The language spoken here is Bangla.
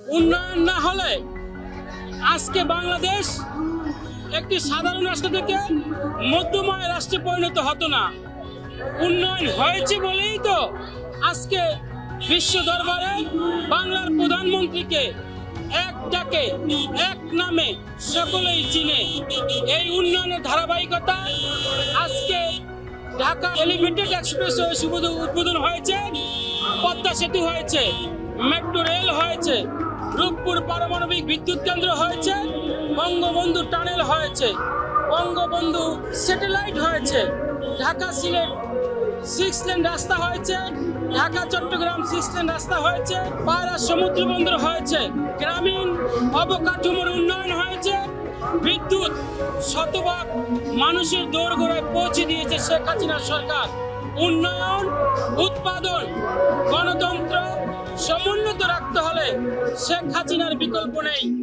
উন্নয়ন না হলে আজকে বাংলাদেশ একটি সাধারণ রাষ্ট্র থেকে মধ্যময় রাষ্ট্রে পরিণত হতো না। উন্নয়ন হয়েছে বলেই তো আজকে বিশ্ব দরবারে বাংলার প্রধানমন্ত্রীকে এক ডাকে এক নামে সকলেই চিনে। এই উন্নয়নের ধারাবাহিকতা আজকে ঢাকা এলিভেটেড এক্সপ্রেসওয়ে শুভ উদ্বোধন হয়েছে, পদ্মা সেতু হয়েছে, মেট্রো রেল হয়েছে, রূপপুর পারমাণবিক বিদ্যুৎ কেন্দ্র হয়েছে, বঙ্গবন্ধু টানেল হয়েছে, বঙ্গবন্ধু স্যাটেলাইট হয়েছে, ঢাকা সিলেট 6 লেন রাস্তা হয়েছে, ঢাকা চট্টগ্রাম 6 লেন রাস্তা হয়েছে, পায়রা সমুদ্র বন্দর হয়েছে, গ্রামীণ অবকাঠামোর উন্নয়ন হয়েছে, বিদ্যুৎ শতভাগ মানুষের দোরগোড়ায় পৌঁছে দিয়েছে শেখ হাসিনা সরকার। উন্নয়ন, উৎপাদন, গণতন্ত্র সমুন্নত রাখতে হলে শেখ হাসিনার বিকল্প নেই।